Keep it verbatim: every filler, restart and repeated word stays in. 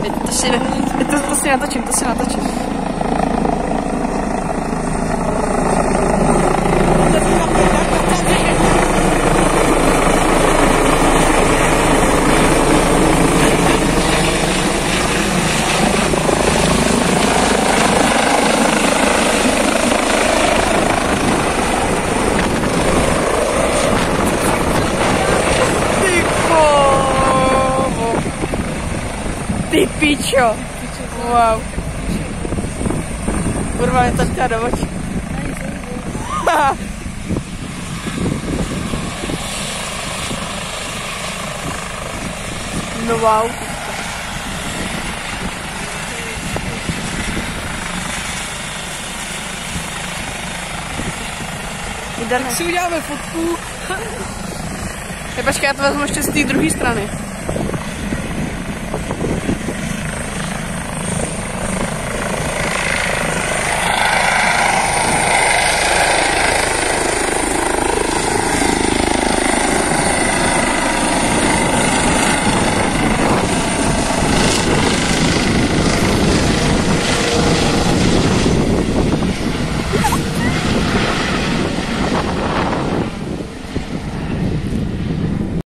Teď to si, teď to, to si natočím, to si natočím. Ty pičo! Wow. Kurva, mě to chtěla do očí. No wow. Tak si uděláme fotku. Počkej, já to vezmu ještě z té druhé strany.